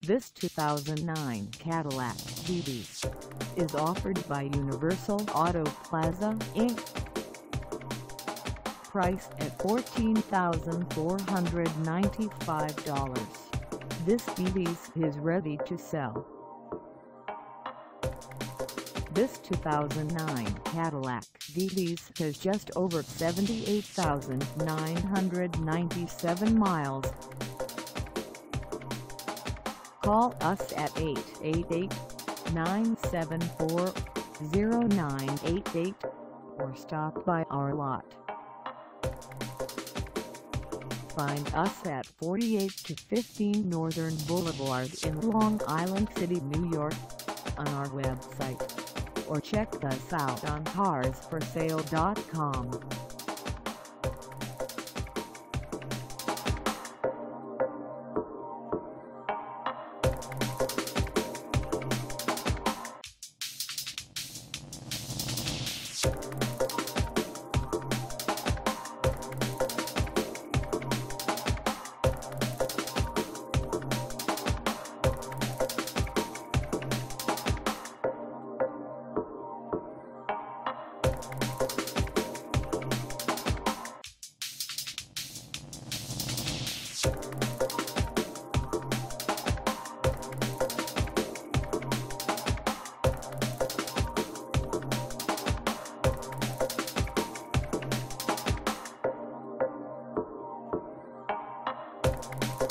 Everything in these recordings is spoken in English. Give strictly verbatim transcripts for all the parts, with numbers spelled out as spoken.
This two thousand nine Cadillac D T S is offered by Universal Auto Plaza Incorporated. Priced at fourteen thousand four hundred ninety-five dollars, this D T S is ready to sell. This two thousand nine Cadillac D T S has just over seventy-eight thousand nine hundred ninety-seven miles. Call us at eight eight eight, nine seven four, zero nine eight eight or stop by our lot. Find us at forty-eight to fifteen Northern Boulevard in Long Island City, New York, on our website, or check us out on cars for sale dot com.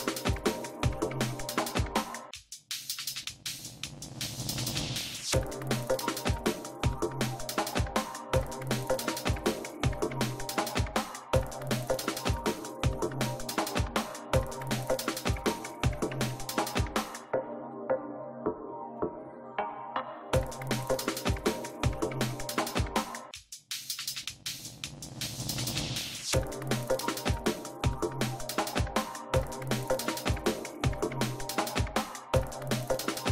You